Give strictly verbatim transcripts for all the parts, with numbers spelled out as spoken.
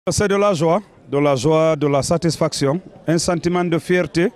C'est de la joie, de la joie, de la satisfaction, un sentiment de fierté,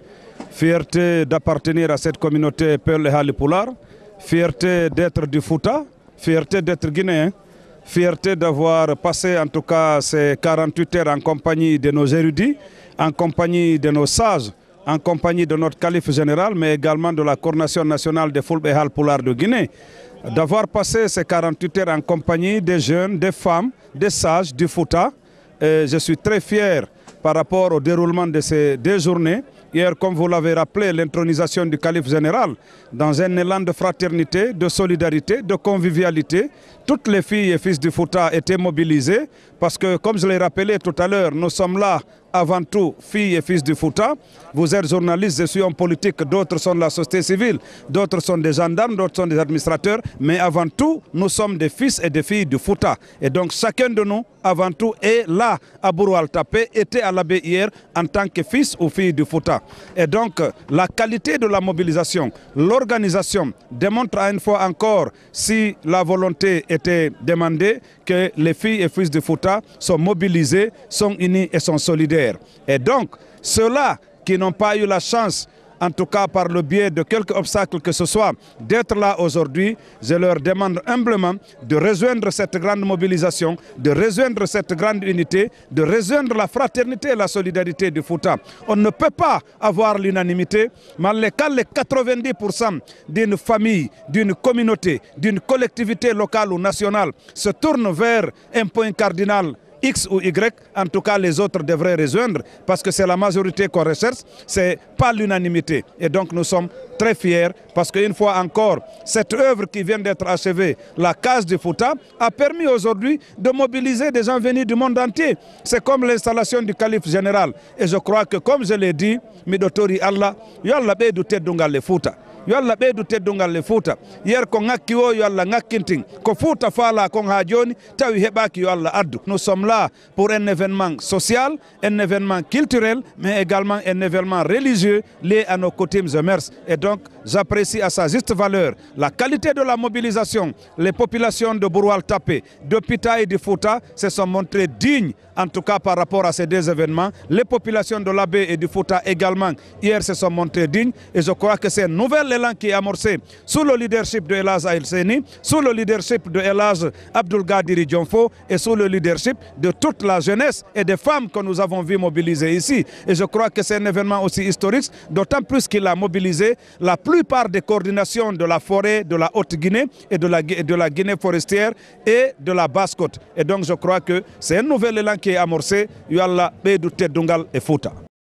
fierté d'appartenir à cette communauté Peul et Halipular, fierté d'être du Fouta, fierté d'être guinéen, fierté d'avoir passé en tout cas ces quarante-huit heures en compagnie de nos érudits, en compagnie de nos sages, en compagnie de notre calife général, mais également de la coordination nationale des Fulbe et Halipular de Guinée, d'avoir passé ces quarante-huit heures en compagnie des jeunes, des femmes, des sages du Fouta. Et je suis très fier par rapport au déroulement de ces deux journées. Hier, comme vous l'avez rappelé, l'intronisation du calife général dans un élan de fraternité, de solidarité, de convivialité. Toutes les filles et fils du Fouta étaient mobilisés parce que, comme je l'ai rappelé tout à l'heure, nous sommes là avant tout filles et fils du Fouta. Vous êtes journaliste, je suis homme politique, d'autres sont de la société civile, d'autres sont des gendarmes, d'autres sont des administrateurs. Mais avant tout, nous sommes des fils et des filles du Fouta. Et donc chacun de nous, avant tout, est là à Bourou-Al-Tapé, était à l'abbé hier en tant que fils ou fille du Fouta. Et donc la qualité de la mobilisation, l'organisation démontre à une fois encore, si la volonté était demandée, que les filles et fils du Fouta sont mobilisés, sont unis et sont solidaires. Et donc, ceux-là qui n'ont pas eu la chance, en tout cas par le biais de quelques obstacles que ce soit, d'être là aujourd'hui, je leur demande humblement de rejoindre cette grande mobilisation, de rejoindre cette grande unité, de rejoindre la fraternité et la solidarité du Fouta. On ne peut pas avoir l'unanimité, mais quand les quatre-vingt-dix pour cent d'une famille, d'une communauté, d'une collectivité locale ou nationale se tournent vers un point cardinal, X ou Y, en tout cas les autres devraient rejoindre parce que c'est la majorité qu'on recherche, ce n'est pas l'unanimité. Et donc nous sommes très fiers parce qu'une fois encore, cette œuvre qui vient d'être achevée, la case du Fouta, a permis aujourd'hui de mobiliser des gens venus du monde entier. C'est comme l'installation du calife général. Et je crois que comme je l'ai dit, Midotori Allah, Yalla be du teddungal le Fouta. Yalla be du teddungal le Fouta. Hier ko ngakki o yalla ngakkinting. Ko Fouta fala kon ha joni tawi hebaki yo Allah addu. Nous sommes là pour un événement social, un événement culturel, mais également un événement religieux lié à nos coutumes et mœurs. Et donc, j'apprécie à sa juste valeur la qualité de la mobilisation. Les populations de Bourou-Al-Tapé, de Pita et de Fouta se sont montrées dignes, en tout cas par rapport à ces deux événements. Les populations de l'Abbé et du Fouta également, hier, se sont montrées dignes. Et je crois que c'est un nouvel élan qui est amorcé sous le leadership de El Hadj El Seni, sous le leadership de El Hadj Abdoul Gadiri Dionfo et sous le leadership de toute la jeunesse et des femmes que nous avons vu mobiliser ici. Et je crois que c'est un événement aussi historique, d'autant plus qu'il a mobilisé la plupart des coordinations de la forêt de la Haute-Guinée et de la, de la Guinée forestière et de la Basse-Côte. Et donc je crois que c'est un nouvel élan qui est amorcé. Yalla Beidou Teddungal et Fouta.